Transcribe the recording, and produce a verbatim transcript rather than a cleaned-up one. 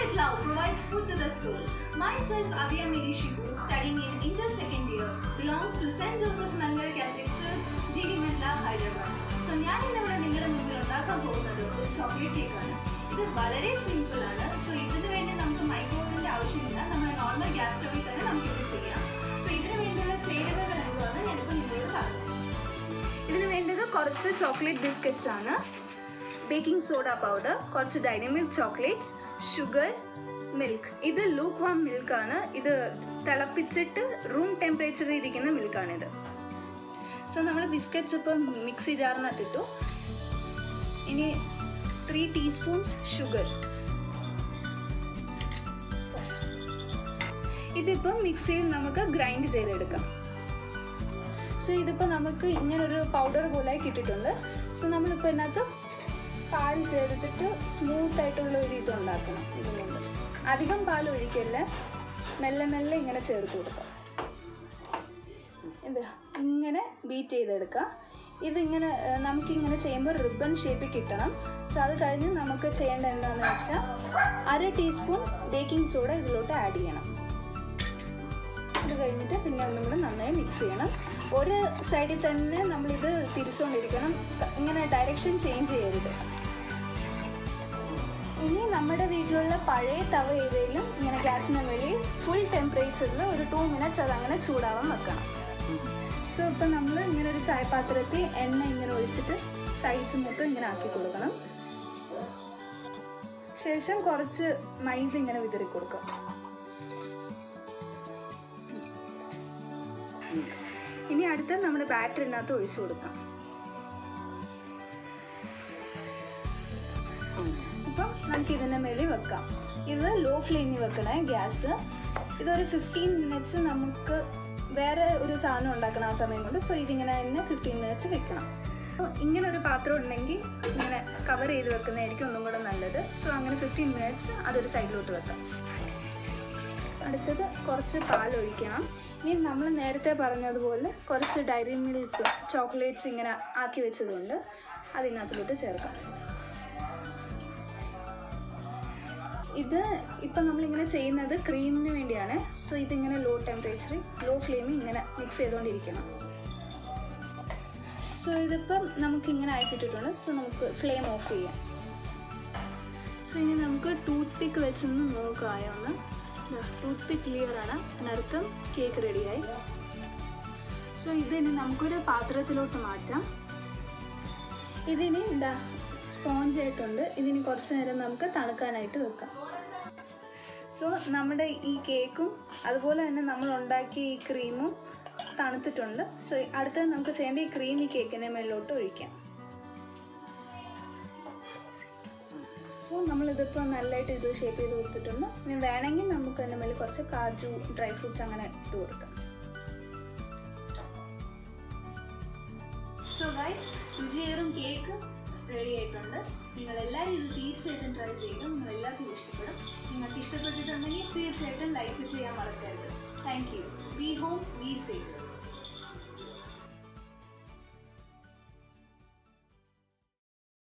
With love provides food to the soul. Myself, Avia Mary Shibu, studying in inter second year, belongs to Saint Joseph Nalgada Catholic Church, Jeedimetla, Hyderabad. So, ഞാൻ ഇന്നിവിടെ നിങ്ങളുടെ മുമ്പിൽ ഉണ്ടാക്കാൻ പോകുന്നത് ഒരു chocolate കേക്കാണ്. ഇത് വളരെ സിമ്പിൾ ആണ്. സോ ഇതിന് വേണ്ടി നമുക്ക് മൈക്രോവേവിന്റെ ആവശ്യമില്ല. നമ്മുടെ നോർമൽ ഗ്യാസ് സ്റ്റവിൽ തന്നെ നമുക്ക് ഇത് ചെയ്യാം. സോ ഇതിന് വേണ്ടിയുള്ള ചേരുവകൾ എന്തുവാണ് ഞാനിപ്പോൾ നിങ്ങളോട് പറഞ്ഞു. ഇതിന് വേണ്ടത് കുറച്ച് ചോക്ലേറ്റ് ബിസ്ക്കറ്റ്സ് ആണ്, ബേക്കിംഗ് സോഡ പൗഡർ, കുറച്ച് dairy milk chocolates, sugar, milk. ഇത് ലൂക്ക് വാം മിൽക്കാണ്. ഇത് തിളപ്പിച്ചിട്ട് റൂം ടെമ്പറേച്ചറിൽ ഇരിക്കുന്ന മിൽക്കാണിത്. സോ നമ്മൾ ബിസ്ക്കറ്റ്സ് ഇപ്പം മിക്സി ജാറിനകത്തിട്ടു. ഇനി ത്രീ ടീസ്പൂൺസ് ഷുഗർ. ഇതിപ്പം മിക്സിയിൽ നമുക്ക് ഗ്രൈൻഡ് ചെയ്തെടുക്കാം. സോ ഇതിപ്പോൾ നമുക്ക് ഇങ്ങനൊരു പൗഡർ പോലെ കിട്ടിയിട്ടുണ്ട്. സോ നമ്മളിപ്പോൾ ഇതിനകത്ത് പാൽ ചേർത്തിട്ട് സ്മൂത്ത് ആയിട്ടുള്ള ഒരു ഇത് ഉണ്ടാക്കണം. ഇതുകൊണ്ട് അധികം പാൽ ഒഴിക്കല്ല, മെല്ലെ മെല്ലെ ഇങ്ങനെ ചേർത്ത് കൊടുക്കാം. ഇത് ഇങ്ങനെ ബീറ്റ് ചെയ്തെടുക്കാം. ഇതിങ്ങനെ നമുക്കിങ്ങനെ ചെയ്യുമ്പോൾ റിബൺ ഷേപ്പിൽ കിട്ടണം. സോ അത് കഴിഞ്ഞ് നമുക്ക് ചെയ്യേണ്ടത് എന്താണെന്ന് വെച്ചാൽ അര ടീസ്പൂൺ ബേക്കിംഗ് സോഡ ഇതിലോട്ട് ആഡ് ചെയ്യണം. ഇത് കഴിഞ്ഞിട്ട് പിന്നെ ഒന്നും കൂടെ നന്നായി മിക്സ് ചെയ്യണം. ഒരു സൈഡിൽ തന്നെ നമ്മളിത് തിരിച്ചുകൊണ്ടിരിക്കണം, ഇങ്ങനെ ഡയറക്ഷൻ ചേഞ്ച് ചെയ്യരുത്. ഇനി നമ്മുടെ വീട്ടിലുള്ള പഴയ തവ ഏതെങ്കിലും ഇങ്ങനെ ഗ്യാസിന് മേളിൽ ഫുൾ ടെമ്പറേച്ചറിൽ ഒരു ടു മിനിറ്റ്സ് അതങ്ങനെ ചൂടാവാൻ വെക്കണം. സോ ഇപ്പം നമ്മൾ ഇങ്ങനെ ഒരു ചായപാത്രത്തിൽ എണ്ണ ഇങ്ങനെ ഒഴിച്ചിട്ട് സൈഡ്സ് മൊത്തം ഇങ്ങനെ ആക്കി കൊടുക്കണം. ശേഷം കുറച്ച് മൈദ ഇങ്ങനെ വിതറി കൊടുക്കാം. ഇനി അടുത്ത് നമ്മുടെ ബാറ്ററിനകത്ത് ഒഴിച്ചു കൊടുക്കാം. ഇപ്പം നമുക്ക് ഇതിൻ്റെ മേളിൽ വെക്കാം. ഇത് ലോ ഫ്ലെയിമിൽ വെക്കണേ ഗ്യാസ്. ഇതൊരു ഫിഫ്റ്റീൻ മിനിറ്റ്സ് നമുക്ക് വേറെ ഒരു സാധനം ഉണ്ടാക്കണം ആ സമയം കൊണ്ട്. സോ ഇതിങ്ങനെ തന്നെ ഫിഫ്റ്റീൻ മിനിറ്റ്സ് വെക്കണം. അപ്പോൾ ഇങ്ങനെ ഒരു പാത്രം ഉണ്ടെങ്കിൽ ഇങ്ങനെ കവർ ചെയ്ത് വെക്കുന്നതായിരിക്കും ഒന്നും കൂടെ നല്ലത്. സോ അങ്ങനെ ഫിഫ്റ്റീൻ മിനിറ്റ്സ് അതൊരു സൈഡിലോട്ട് വെക്കാം. അടുത്തത് കുറച്ച് പാൽ ഒഴിക്കണം. ഇനി നമ്മൾ നേരത്തെ പറഞ്ഞതുപോലെ കുറച്ച് ഡയറി മിൽക്ക് ചോക്ലേറ്റ്സ് ഇങ്ങനെ ആക്കി വെച്ചതുകൊണ്ട് അതിനകത്തോട്ട് ചേർക്കാം. ഇത് ഇപ്പം നമ്മളിങ്ങനെ ചെയ്യുന്നത് ക്രീമിന് വേണ്ടിയാണ്. സോ ഇതിങ്ങനെ ലോ ടെമ്പറേച്ചറിൽ ലോ ഫ്ലെയിമിൽ ഇങ്ങനെ മിക്സ് ചെയ്തുകൊണ്ടിരിക്കണം. സോ ഇതിപ്പം നമുക്കിങ്ങനെ ആക്കിയിട്ടിട്ടുണ്ട്. സോ നമുക്ക് ഫ്ലെയിം ഓഫ് ചെയ്യാം. സോ ഇനി നമുക്ക് ടൂത്ത് പിക്ക് വെച്ചൊന്ന് നോക്കായൊന്ന്. ടൂത്ത് പിക്ക് ക്ലിയർ ആണ്, അതിനർത്ഥം കേക്ക് റെഡിയായി. സോ ഇതിനി നമുക്കൊരു പാത്രത്തിലോട്ട് മാറ്റാം. ഇതിനി എന്താ സ്പോഞ്ച് ആയിട്ടുണ്ട്. ഇതിന് കുറച്ച് നേരം നമുക്ക് തണുക്കാനായിട്ട് വെക്കാം. സോ നമ്മുടെ ഈ കേക്കും അതുപോലെ തന്നെ നമ്മൾ ഉണ്ടാക്കിയ ഈ ക്രീമും തണുത്തിട്ടുണ്ട്. സോ അടുത്തത് നമുക്ക് ചെയ്യേണ്ട ഈ ക്രീം ഈ കേക്കിൻ്റെ മേളിലോട്ട് ഒഴിക്കാം. സോ നമ്മളിതിപ്പോൾ നല്ലതായിട്ട് ഇത് ഷേപ്പ് ചെയ്ത് കൊടുത്തിട്ടുണ്ട്. ഇനി വേണമെങ്കിൽ നമുക്ക് അതിൻ്റെ മേളിൽ കുറച്ച് കാജു ഡ്രൈ ഫ്രൂട്ട്സ് അങ്ങനെ ഇട്ട് കൊടുക്കാം. സോ ഗൈസ്, രുചിയേറും കേക്ക് റെഡി ആയിട്ടുണ്ട്. നിങ്ങളെല്ലാവരും ഇത് തീർച്ചയായിട്ടും ട്രൈ ചെയ്യുക. നിങ്ങൾ എല്ലാവർക്കും ഇഷ്ടപ്പെടും. നിങ്ങൾക്ക് ഇഷ്ടപ്പെട്ടിട്ടുണ്ടെങ്കിൽ തീർച്ചയായിട്ടും ലൈക്ക് ചെയ്യാൻ മറക്കരുത്. Thank you. Be home, be safe.